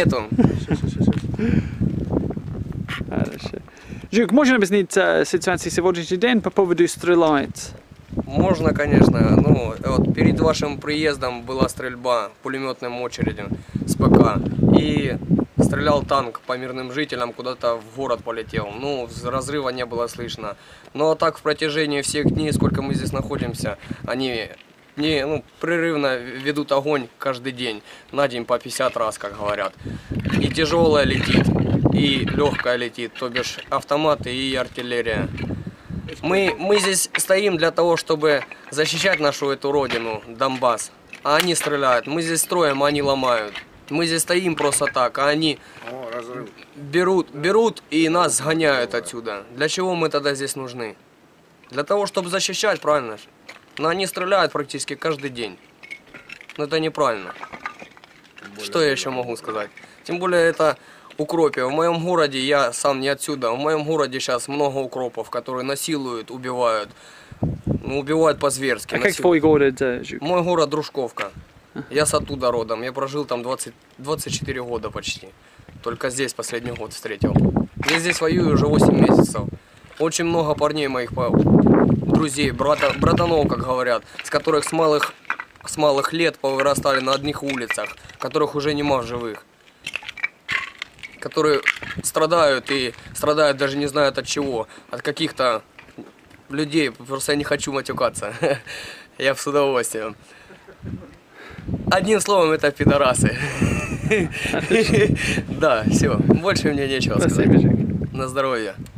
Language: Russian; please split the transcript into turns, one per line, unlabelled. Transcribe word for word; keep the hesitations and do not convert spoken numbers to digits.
нету.
Хорошо. Жук, можно объяснить ситуацию сегодняшний день по поводу стрелять?
Можно, конечно. Ну, вот перед вашим приездом была стрельба пулеметным очередью с ПК. И стрелял танк по мирным жителям, куда-то в город полетел. Ну, разрыва не было слышно. Но так в протяжении всех дней, сколько мы здесь находимся, они не, ну, прерывно ведут огонь каждый день. На день по пятьдесят раз, как говорят. И тяжелая летит, и легкая летит, то бишь автоматы и артиллерия. Мы, мы здесь стоим для того, чтобы защищать нашу эту родину, Донбасс. А они стреляют. Мы здесь строим, а они ломают. Мы здесь стоим просто так, а они берут, берут и нас сгоняют отсюда. Для чего мы тогда здесь нужны? Для того, чтобы защищать, правильно же? Но они стреляют практически каждый день. Но это неправильно. Что я еще могу сказать? Тем более это укропе. В моем городе, я сам не отсюда, в моем городе сейчас много укропов, которые насилуют, убивают. Ну, убивают по-зверски.
А как твой город, Жук?
Мой город Дружковка. Я с оттуда родом. Я прожил там двадцать, двадцать четыре года почти. Только здесь последний год встретил. Я здесь воюю уже восемь месяцев. Очень много парней моих, друзей, брата, братанов, как говорят, с которых с малых, с малых лет повырастали на одних улицах, которых уже нема в живых. Которые страдают и страдают даже не знают от чего. От каких-то людей. Просто я не хочу матюкаться. Я с удовольствием. Одним словом, это пидорасы. Да, все. Больше мне нечего сказать. На здоровье.